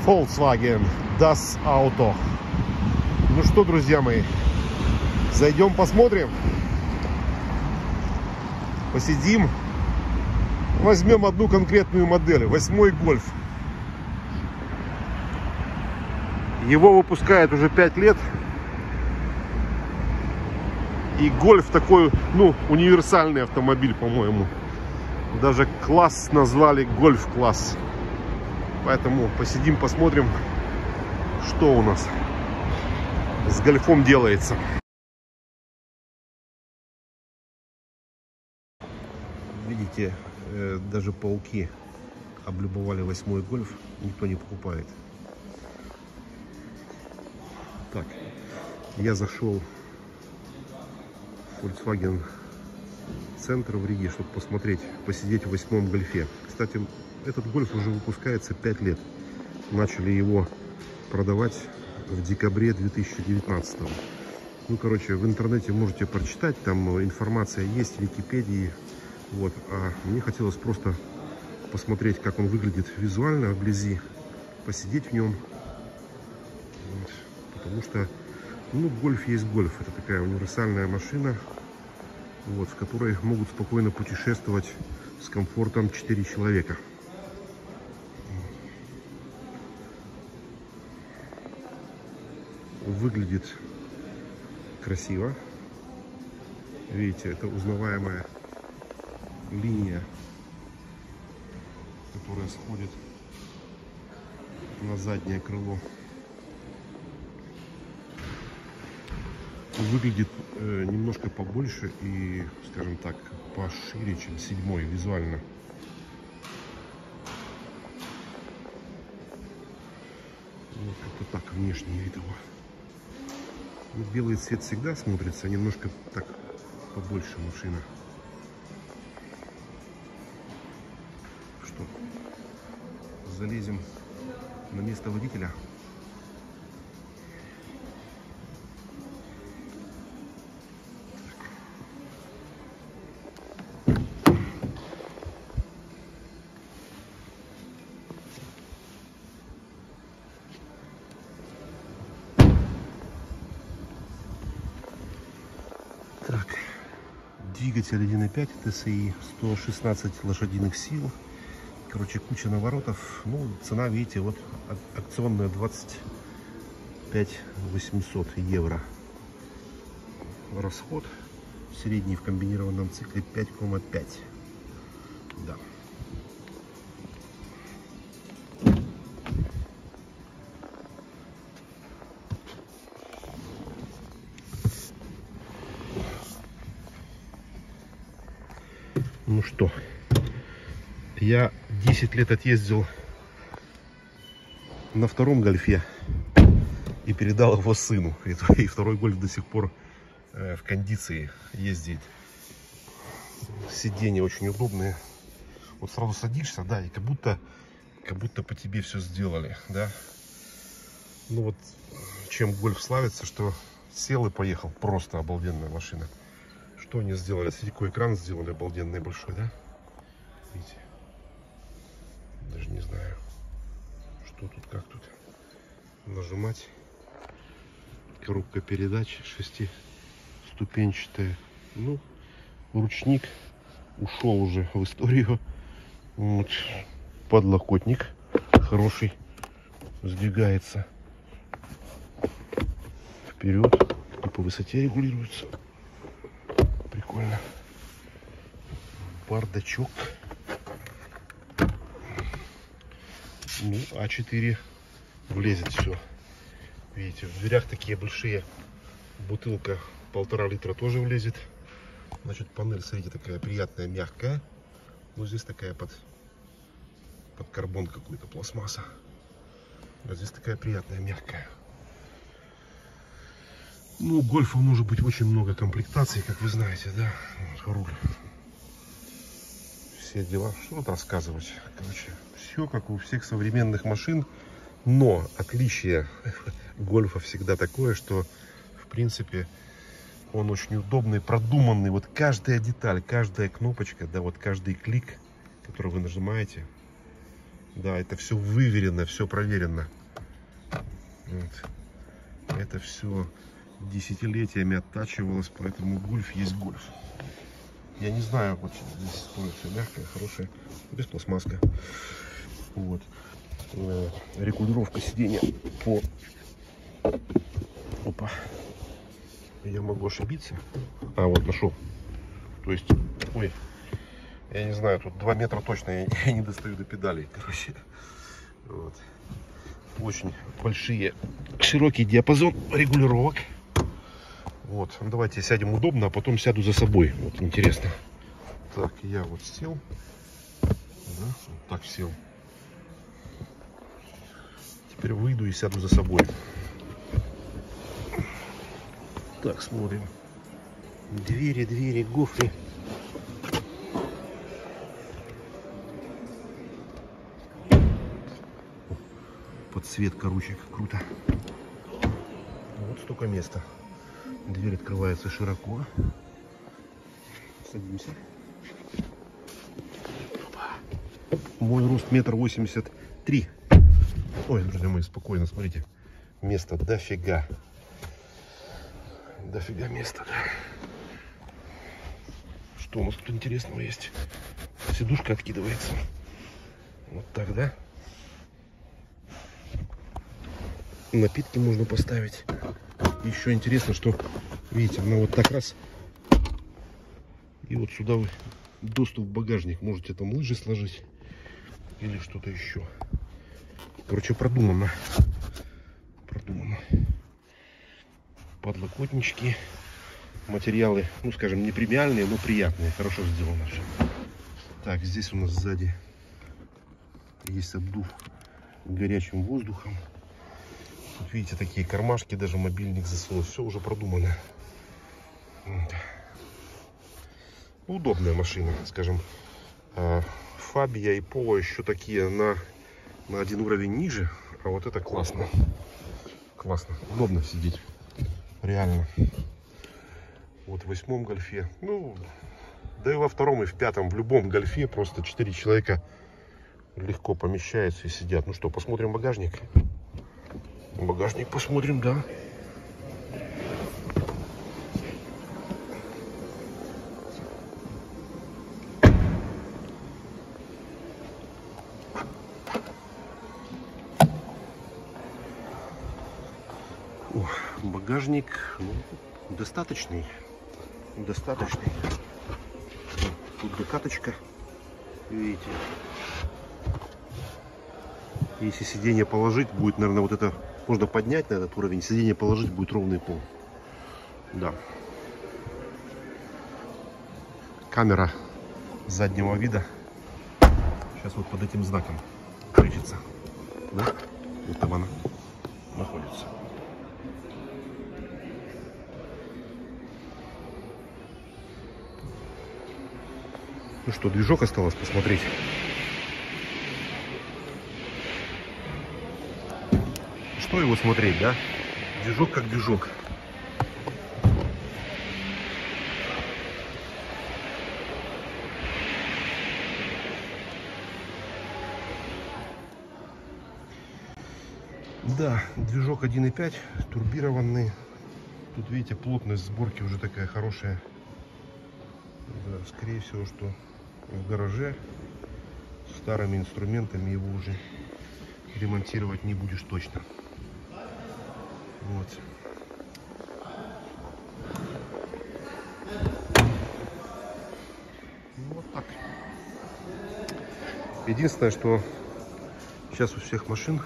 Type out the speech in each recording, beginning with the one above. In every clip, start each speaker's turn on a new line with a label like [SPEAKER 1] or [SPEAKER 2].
[SPEAKER 1] Volkswagen Das Auto. Ну что, друзья мои, зайдем посмотрим, посидим, возьмем одну конкретную модель, 8-й Golf. Его выпускают уже 5 лет. И Golf такой, ну, универсальный автомобиль, по-моему. Даже класс назвали Golf класс. Поэтому посидим, посмотрим, что у нас с Гольфом делается. Видите, даже пауки облюбовали 8-й Golf. Никто не покупает. Так, я зашел в Volkswagen центр в Риге, чтобы посмотреть, посидеть в 8-м Гольфе. Кстати, этот Golf уже выпускается 5 лет. Начали его продавать в декабре 2019. Ну, короче, в интернете можете прочитать, там информация есть в Википедии. Вот. А мне хотелось просто посмотреть, как он выглядит визуально вблизи, посидеть в нем. Вот. Потому что, ну, Golf есть Golf. Это такая универсальная машина, вот, в которой могут спокойно путешествовать с комфортом 4 человека. Выглядит красиво. Видите, это узнаваемая линия, которая сходит на заднее крыло. Выглядит немножко побольше и, скажем так, пошире, чем 7-й визуально. Вот как-то так внешний вид его. Вот белый цвет всегда смотрится немножко так побольше машина. Что, залезем на место водителя. Так, двигатель 1.5 TSI, 116 лошадиных сил. Короче, куча наворотов. Ну, цена, видите, вот акционная 25 800 евро. Расход средний в комбинированном цикле 5,5. Да. Ну что, я 10 лет отъездил на 2-м Гольфе и передал его сыну. И 2-й Гольф до сих пор в кондиции ездит. Сиденья очень удобные. Вот сразу садишься, да, и как будто по тебе все сделали, да. Ну вот, чем Гольф славится, что сел и поехал. Просто обалденная машина. Что они сделали? Смотрите, какой экран сделали обалденный большой, да? Видите? Даже не знаю, что тут, как тут. Нажимать. Коробка передач 6-ступенчатая. Ну, ручник ушел уже в историю. Вот. Подлокотник хороший. Сдвигается вперед. И по высоте регулируется. Прикольно. Бардачок. Ну, А4 влезет все. Видите, в дверях такие большие. Бутылка 1,5 литра тоже влезет. Значит, панель, смотрите, такая приятная, мягкая. Ну, здесь такая под карбон какой-то, пластмасса. А здесь такая приятная, мягкая. Ну, у Гольфа может быть очень много комплектаций, как вы знаете, да. Вот, руль. Все дела. Что тут рассказывать? Короче, все как у всех современных машин. Но отличие Гольфа всегда такое, что, в принципе, он очень удобный, продуманный. Вот каждая деталь, каждая кнопочка, да, вот каждый клик, который вы нажимаете, да, это все выверено, все проверено. Вот. Это все десятилетиями оттачивалось, поэтому гольф есть гольф. Я не знаю, вот здесь стоит все мягкое, хорошее, без пластмасска. Вот. Регулировка сидения по... Опа. Я могу ошибиться. А, вот нашел. То есть, ой, я не знаю, тут 2 метра точно я не достаю до педалей, короче. Вот. Очень большие, широкий диапазон регулировок. Вот, давайте сядем удобно, а потом сяду за собой. Вот интересно. Так, я вот сел. Да, вот так сел. Теперь выйду и сяду за собой. Так, смотрим. Двери, гофри. Подсветка ручек, круто. Вот столько места. Дверь открывается широко. Садимся. Мой рост 1,83 м. Ой, друзья мои, спокойно, смотрите. Места дофига. Дофига места, да. Что у нас тут интересного есть? Сидушка откидывается. Вот так, да? Напитки можно поставить. Еще интересно, что, видите, она вот так раз. И вот сюда вы доступ в багажник. Можете там лыжи сложить. Или что-то еще. Короче, продумано. Продумано. Подлокотнички. Материалы, ну скажем, не премиальные, но приятные. Хорошо сделано все. Так, здесь у нас сзади есть обдув горячим воздухом. Тут видите, такие кармашки, даже мобильник засунуть. Все уже продумано. Удобная машина, скажем. Фабия и Поло еще такие на один уровень ниже. А вот это классно. Классно. Удобно сидеть. Реально. Вот в 8-м гольфе. Ну, да и во 2-м, и в 5-м. В любом гольфе просто 4 человека легко помещаются и сидят. Ну что, посмотрим багажник. Багажник посмотрим, да. О, багажник, ну, достаточный. Достаточный. Тут докаточка. Видите. Если сиденье положить, будет, наверное, вот это можно поднять на этот уровень. Сиденье положить, будет ровный пол. Да. Камера заднего вида. Сейчас вот под этим знаком включится. Да? Вот там она находится. Ну что, движок осталось посмотреть. Что его смотреть, да? Движок как движок. Да, движок 1.5, турбированный. Тут, видите, плотность сборки уже такая хорошая. Да, скорее всего, что в гараже старыми инструментами его уже ремонтировать не будешь точно. Вот. Ну, вот так. Единственное, что сейчас у всех машин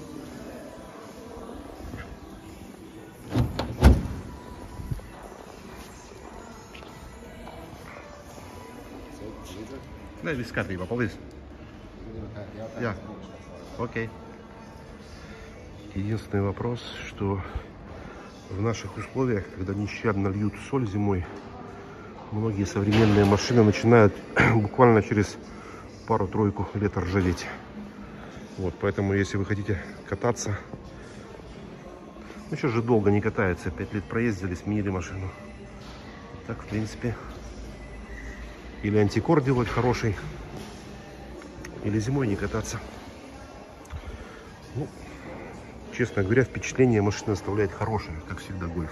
[SPEAKER 1] без карты, please. Yeah. Окей. Единственный вопрос, что в наших условиях, когда нещадно льют соль зимой, многие современные машины начинают буквально через пару-тройку лет ржаветь. Вот, поэтому, если вы хотите кататься, ну, сейчас же долго не катается, 5 лет проездили, сменили машину. Так, в принципе, или антикор делать хороший, или зимой не кататься. Ну, Честно говоря, впечатление машины оставляет хорошее, как всегда, Гольф.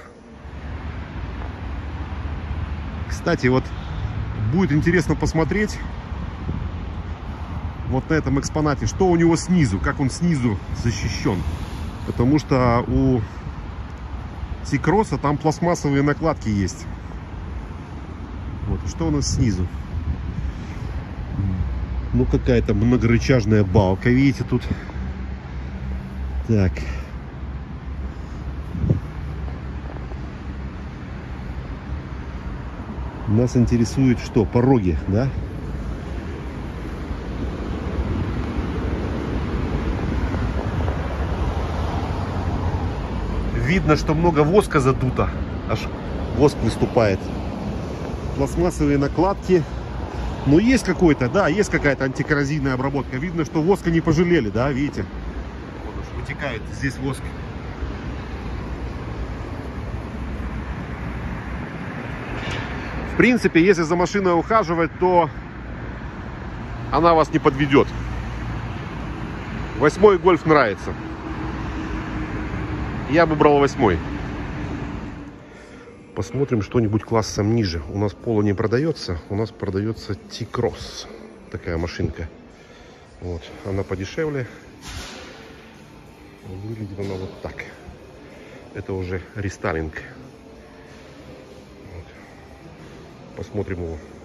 [SPEAKER 1] Кстати, вот будет интересно посмотреть вот на этом экспонате, что у него снизу, как он снизу защищен. Потому что у T-Cross там пластмассовые накладки есть. Вот, что у нас снизу? Ну, какая-то многорычажная балка, видите, тут. Так. Нас интересует что? Пороги, да? Видно, что много воска задуто. Аж воск выступает. Пластмассовые накладки. Ну, есть какой-то, да, есть какая-то антикоррозийная обработка. Видно, что воска не пожалели, да, видите? Вот уж вытекает здесь воск. В принципе, если за машиной ухаживать, то она вас не подведет. 8-й Гольф нравится. Я бы брал 8-й. Посмотрим что-нибудь классом ниже. У нас Polo не продается. У нас продается T-Cross. Такая машинка. Вот. Она подешевле. Выглядит она вот так. Это уже рестайлинг. Вот. Посмотрим его.